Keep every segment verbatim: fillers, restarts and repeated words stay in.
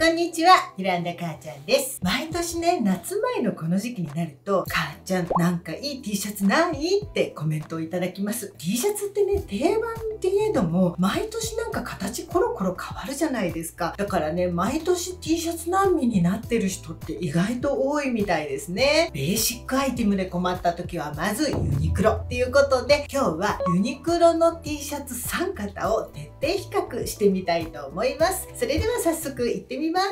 こんにちは、ゆらんだ母ちゃんです。毎年ね、夏前のこの時期になると、母ちゃんなんかいい T シャツないってコメントをいただきます。T シャツってね、定番って言えども、毎年なんか形コロコロ変わるじゃないですか。だからね、毎年 T シャツ難民になってる人って意外と多いみたいですね。ベーシックアイテムで困った時はまずユニクロっていうことで、今日はユニクロの T シャツさん型を徹底比較してみたいと思います。それでは早速いってみます。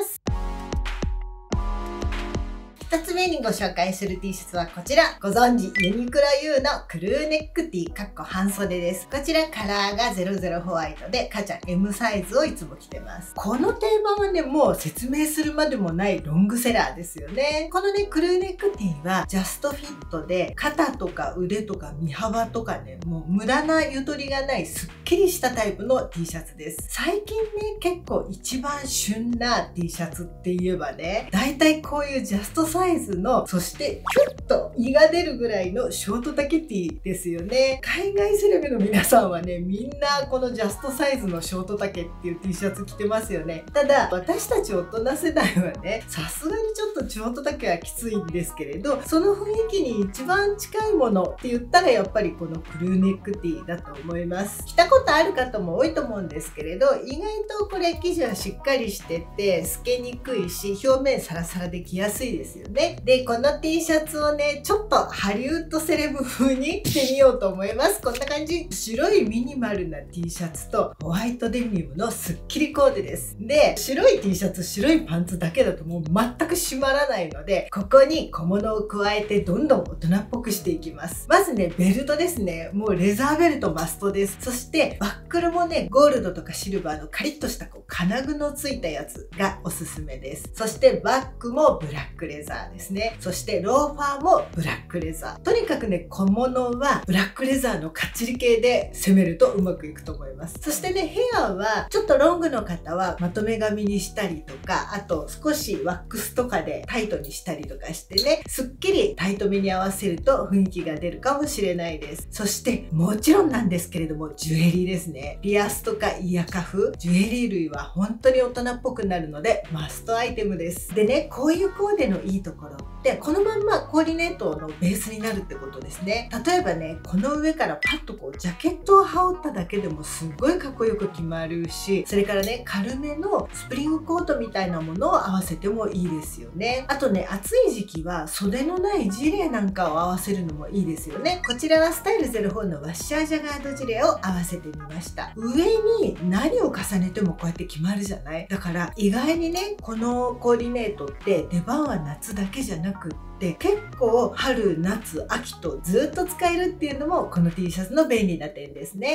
ふたつめにご紹介する T シャツはこちら。ご存知、ユニクロ ユー のクルーネック T かっこ半袖です。こちらカラーがゼロゼロホワイトで、母ちゃん エム サイズをいつも着てます。この定番はね、もう説明するまでもないロングセラーですよね。このね、クルーネック T はジャストフィットで、肩とか腕とか身幅とかね、もう無駄なゆとりがないすっきりしたタイプの T シャツです。最近ね、結構一番旬な T シャツって言えばね、だいたいこういうジャストサイズの、そしてキュッと胃が出るぐらいのショート丈 T ですよね。海外セレブの皆さんはね、みんなこのジャストサイズのショート丈っていう T シャツ着てますよね。ただ私たち大人世代はね、さすがにちょっとショート丈はきついんですけれど、その雰囲気に一番近いものって言ったらやっぱりこのクルーネック T だと思います。着たことある方も多いと思うんですけれど、意外とこれ生地はしっかりしてて透けにくいし、表面サラサラで着やすいですよね。で、この T シャツをね、ちょっとハリウッドセレブ風に着てみようと思います。こんな感じ。白いミニマルな T シャツとホワイトデニムのスッキリコーデです。で、白い T シャツ、白いパンツだけだともう全く締まらないので、ここに小物を加えてどんどん大人っぽくしていきます。まずね、ベルトですね。もうレザーベルトマストです。そしてバックルもね、ゴールドとかシルバーのカリッとしたこう金具のついたやつがおすすめです。そしてバッグもブラックレザーですね。そしてローファーもブラックレザー。とにかくね、小物はブラックレザーのかっちり系で攻めるとうまくいくと思います。そしてね、ヘアはちょっとロングの方はまとめ髪にしたりとか、あと少しワックスとかでタイトにしたりとかしてね、すっきりタイトめに合わせると雰囲気が出るかもしれないです。そしてもちろんなんですけれども、ジュエリーですね。ピアスとかイヤカフ、ジュエリー類は本当に大人っぽくなるのでマストアイテムです。でね、こういうコーデのいいところってこのまんまコーディネートのベースになるってことですね。例えばね、この上からパッとこうジャケットを羽織っただけでもすごいかっこよく決まるし、それからね、軽めのスプリングコートみたいなものを合わせてもいいですよね。あとね、暑い時期は袖のないジレなんかを合わせるのもいいですよね。こちらはスタイルゼロフォーのワッシャージャガードジレを合わせてみました。上に何を重ねてもこうやって決まるじゃない。だから意外にね、このコーディネートって出番は夏だけじゃなくって結構春夏秋とずっと使えるっていうのもこの T シャツの便利な点ですね。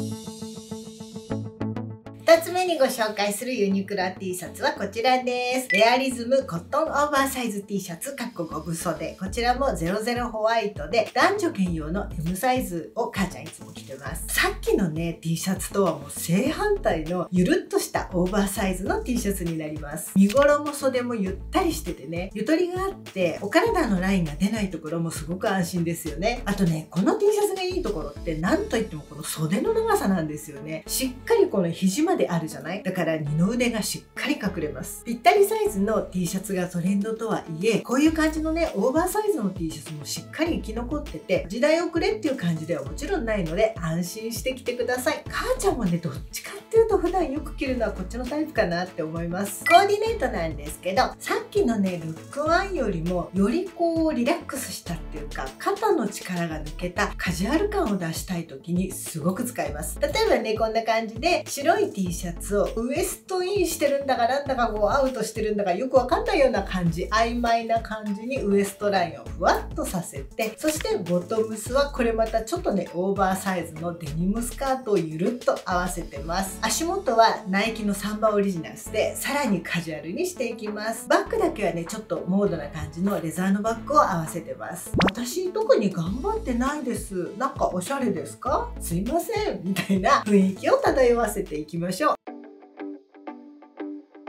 ふたつめにご紹介するユニクロ T シャツはこちらです。レアリズムコットンオーバーサイズ T シャツかっこごぶ袖。こちらもゼロゼロホワイトで男女兼用の エム サイズを母ちゃんいつも着てます。さっきのね T シャツとはもう正反対のゆるっとしたオーバーサイズの T シャツになります。身頃も袖もゆったりしててね、ゆとりがあってお体のラインが出ないところもすごく安心ですよね。あとね、この T シャツがいいところって何といってもこの袖の長さなんですよね。しっかりこの肘まであるじゃない。だから二の腕がしっかり隠れます。ぴったりサイズの T シャツがトレンドとはいえ、こういう感じのねオーバーサイズの T シャツもしっかり生き残ってて、時代遅れっていう感じではもちろんないので安心して着てください。母ちゃんもね、どっちかっていうと普段よく着るのはこっちのタイプかなって思います。コーディネートなんですけど、さっきのねルックワンよりもよりこうリラックスしたっていうか、肩の力が抜けたカジュアル感を出したい時にすごく使います。例えばね、こんな感じで白い T シャツをウエストインしてるんだかなんだかこうアウトしてるんだかよくわかんないような感じ、曖昧な感じにウエストラインをふわっとさせて、そしてボトムスはこれまたちょっとねオーバーサイズのデニムスカートをゆるっと合わせてます。足元はナイキのサンバオリジナルスでさらにカジュアルにしていきます。バッグだけはねちょっとモードな感じのレザーのバッグを合わせてます。私特に頑張ってないです、なんかおしゃれですか、すいませんみたいな雰囲気を漂わせていきましょう。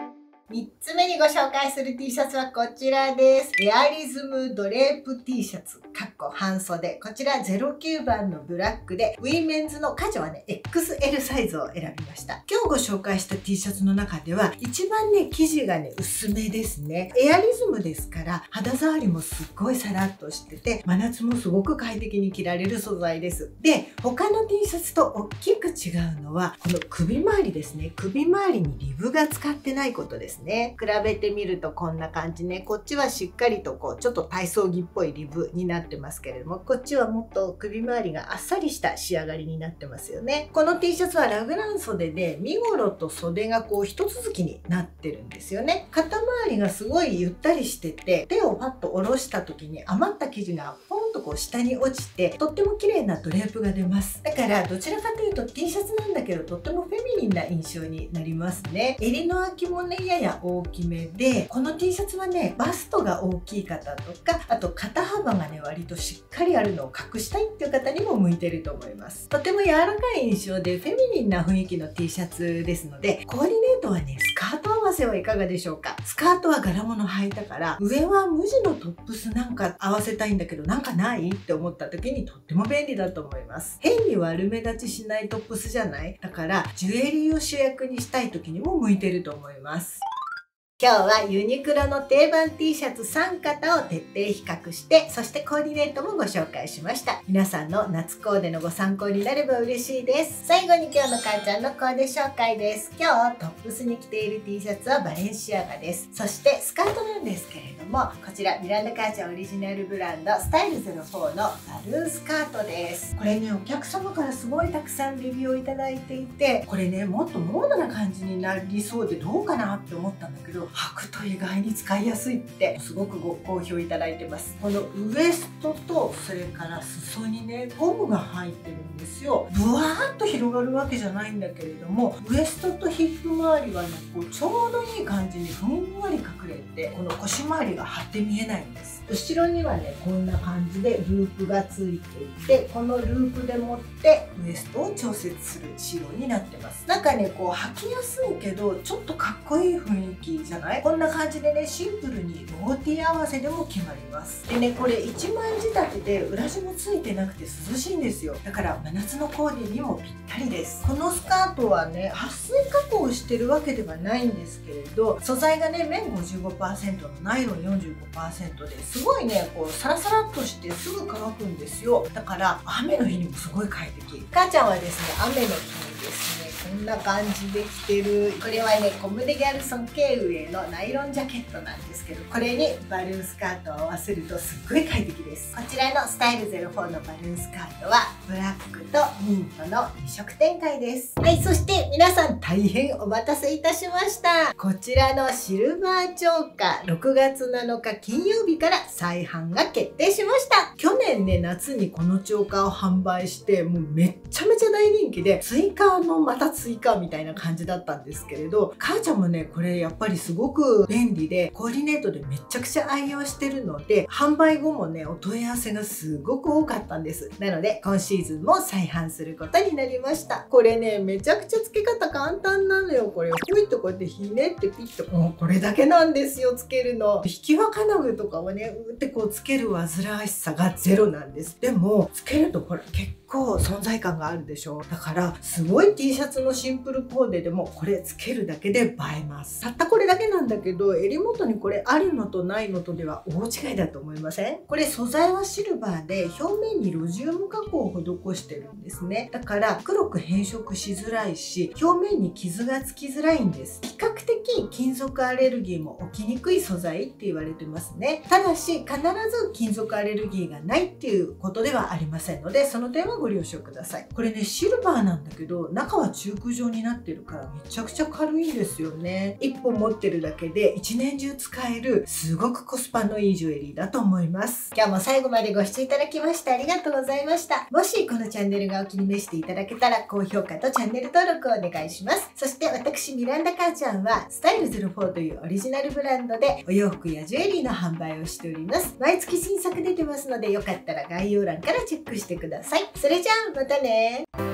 みっつめにご紹介する T シャツはこちらです。エアリズムドレープ T シャツ、かっこ半袖。こちらゼロきゅうばんのブラックで、ウィメンズのカジュはね、エックスエル サイズを選びました。今日ご紹介した T シャツの中では、一番ね、生地がね、薄めですね。エアリズムですから、肌触りもすっごいサラッとしてて、真夏もすごく快適に着られる素材です。で、他の T シャツと大きく違うのは、この首周りですね。首周りにリブが使ってないことですね。比べてみるとこんな感じね。こっちはしっかりとこう、ちょっと体操着っぽいリブになってますけれども、こっちはもっと首周りがあっさりした仕上がりになってますよね。この T シャツはラグラン袖で、身ごろと袖がこう一続きになってるんですよね。肩周りがすごいゆったりしてて、手をパッと下ろした時に余った生地がポンとこう下に落ちて、とっても綺麗なドレープが出ます。だからどちらかというと T シャツなんだけど、とってもフェミニンな印象になりますね。襟の空きもね、やや大きめで、この T シャツはね、バストが大きい方とか、あと肩幅がね、割としっかりあるのを隠したいっていう方にも向いてると思います。とても柔らかい印象でフェミニンな雰囲気の T シャツですので、コーディネートはね、スカート合わせはいかがでしょうか。スカートは柄物履いたから、上は無地のトップスなんか合わせたいんだけど、なんかないって思った時にとっても便利だと思います。変に悪目立ちしないトップスじゃない？だから、ジュエリーを主役にしたい時にも向いてると思います。今日はユニクロの定番 T シャツさん型を徹底比較して、そしてコーディネートもご紹介しました。皆さんの夏コーデのご参考になれば嬉しいです。最後に今日のかーちゃんのコーデ紹介です。今日トップスに着ている T シャツはバレンシアガです。そしてスカートなんですけれども、こちらミランダかーちゃんオリジナルブランドスタイルゼロフォーのバルーンスカートです。これね、お客様からすごいたくさんレビューをいただいていて、これね、もっとモードな感じになりそうでどうかなって思ったんだけど、履くと意外に使いやすいってすごくご好評いただいてます。このウエストとそれから裾にね、ゴムが入ってるんですよ。ブワーッと広がるわけじゃないんだけれども、ウエストとヒップ周りはね、こうちょうどいい感じにふんわり隠れて、この腰回りが張って見えないんです。後ろにはね、こんな感じでループがついていて、このループでもってウエストを調節する仕様になってます。なんかね、こう履きやすいけどちょっとかっこいい雰囲気じゃない？こんな感じでね、シンプルにローティー合わせでも決まります。でね、これいちまん仕立てで裏地もついてなくて涼しいんですよ。だから真夏のコーデにもぴったりです。このスカートはね、撥水加工をしてるわけではないんですけれど、素材がね、綿 ごじゅうごパーセント のナイロン よんじゅうごパーセント ですごいね、こうサラサラっとしてすぐ乾くんですよ。だから雨の日にもすごい快適。かーちゃんはですね、雨の日にですね、こんな感じで着てる、これはね、コムデギャルソン系上のナイロンジャケットなんですけど、これにバルーンスカートを合わせるとすっごい快適です。こちらのスタイルゼロフォーのバルーンスカートはブラックとミントのに色展開です。はい、そして皆さん大変お待たせいたしました。こちらのシルバーチョーカー、ろくがつなのか金曜日から再販が決定しました。去年ね、夏にこのチョーカーを販売して、もうめっちゃめちゃ大人気で、追加のまた追加みたいな感じだったんですけれど、かーちゃんもね、これやっぱりすごく便利で、コーディネートでめちゃくちゃ愛用してるので、販売後もね、お問い合わせがすごく多かったんです。なので、今シーズンも再販することになりました。これね、めちゃくちゃ付け方簡単なのよ。これ、ほいっとこうやってひねってピッと、もうこれだけなんですよ、つけるの。引き輪金具とかをね、うーってこうつける煩わしさがゼロなんです。でも、つけるとこれ結構存在感があるでしょ。だから、すごい T シャツのシンプルコーデでもこれつけるだけで映えます。たったこれだけなんだけど、襟元にこれあるのとないのとでは大違いだと思いません？これ素材はシルバーで表面にロジウム加工を施してるんですね。だから黒く変色しづらいし、表面に傷がつきづらいんです。比較的金属アレルギーも起きにくい素材って言われてますね。ただし必ず金属アレルギーがないっていうことではありませんので、その点はご了承ください。これね、シルバーなんだけど中は中空状になってるからめちゃくちゃ軽いんですよね。いっぽん持ってるだけで一年中使えるすごくコスパのいいジュエリーだと思います。今日も最後までご視聴いただきましてありがとうございました。もしこのチャンネルがお気に召していただけたら高評価とチャンネル登録をお願いします。そして私ミランダかーちゃんはスタイルゼロフォーというオリジナルブランドでお洋服やジュエリーの販売をしております。毎月新作出てますのでよかったら概要欄からチェックしてください。それじゃあまたね。